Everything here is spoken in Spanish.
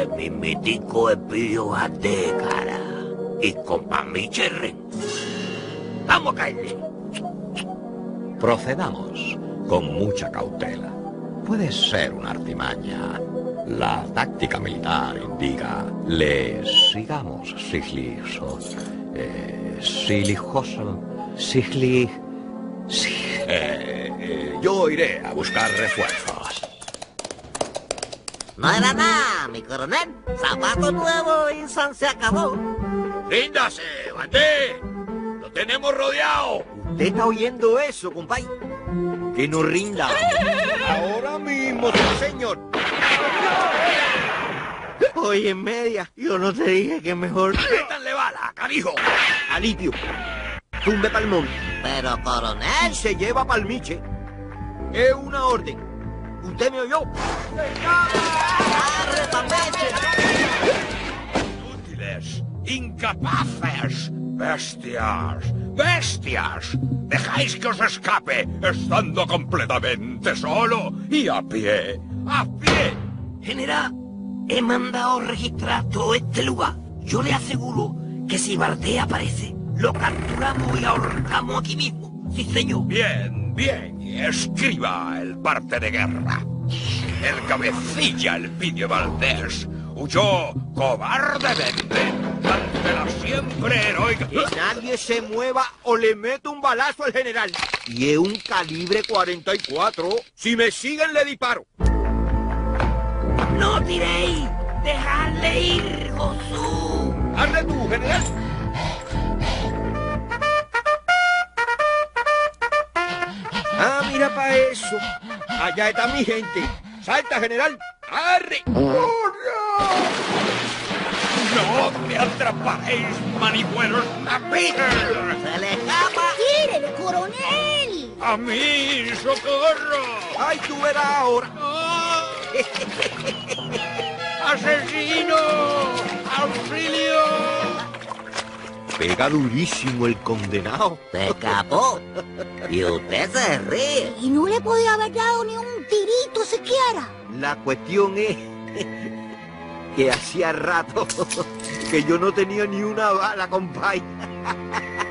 El mismitico Espidio de cara. Y con mami cherren. Vamos a caerle. Procedamos con mucha cautela. Puede ser una artimaña. La táctica militar indica le sigamos sigiliso. Yo iré a buscar refuerzos. No era nada, mi coronel. Zapato nuevo y San se acabó. ¡Ríndase, Bandé! ¡Lo tenemos rodeado! ¿Usted está oyendo eso, compay? Que no rinda. Ahora mismo, sí, señor. Oye, en media, yo no te dije que mejor... ¡Métanle bala, canijo! Alipio, tumbe palmón. Pero, coronel... Y se lleva palmiche. Es una orden. ¿Usted me oyó? ¡Arre, palmeche! ¡Inútiles! ¡Incapaces! ¡Bestias! ¡Bestias! ¡Dejáis que os escape estando completamente solo y a pie! ¡A pie! General, he mandado registrar todo este lugar. Yo le aseguro que si Bardea aparece, lo capturamos y ahorcamos aquí mismo. Sí, señor. Bien, bien. Escriba el parte de guerra. El cabecilla Elpidio Valdés huyó cobardemente ante la siempre heroica... Que nadie se mueva o le meto un balazo al general. Y es un calibre 44. Si me siguen, le disparo. ¡No tiréis! ¡Dejadle ir, Josú! ¡Hazle tú, general! Ah, mira pa' eso. Allá está mi gente. ¡Salta, general! ¡Arre! ¡Oh, ¡No me atrapáis, manipueros napitos! ¡Se le escapa! ¡Tírele, coronel! ¡A mí, socorro! no! ¡Ay, tú verás ahora! ¡Ah! ¡Asesino! ¡Auxilio! Pega durísimo el condenado. Se escapó. Y usted se ríe. Y no le podía haber dado ni un tirito siquiera. La cuestión es que hacía rato que yo no tenía ni una bala, compay.